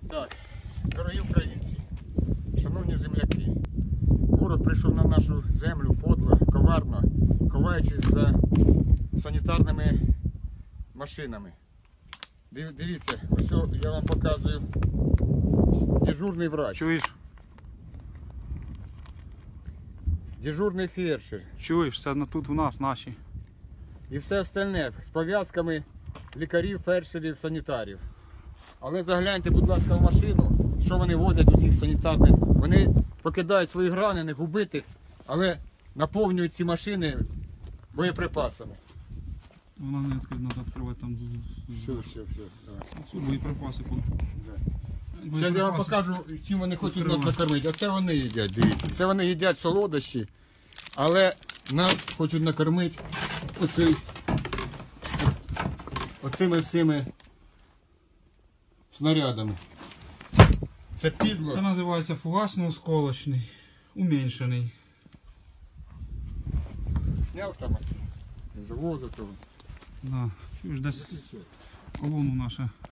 Так, дорогі українці, шановні земляки, ворог прийшов на нашу землю подло, коварно, ховаючись за санітарними машинами. Дивіться, ось я вам показую дежурний врач, Чуєш? дежурний фельдшер Чуєш, це тут у нас наші. і все остальне з пов'язками лікарів, фельдшерів, санітарів. Але загляньте, будь ласка, в машину, що вони возять у цих санітарних. Вони покидають своїх ранених, убитих, але наповнюють ці машини боєприпасами. Вона не відкрита, треба відкривати там. Все. Давай. Ці боєприпаси. Зараз я вам покажу, чим вони хочуть нас накормити. Оце вони їдять, дивіться. Це вони їдять солодощі, але нас хочуть накормити оцими всіми снарядами. Це підло. Це називається фугасно-осколочний, уменьшений. Сняв там завозу того. Да. Чуєш, десь колону наша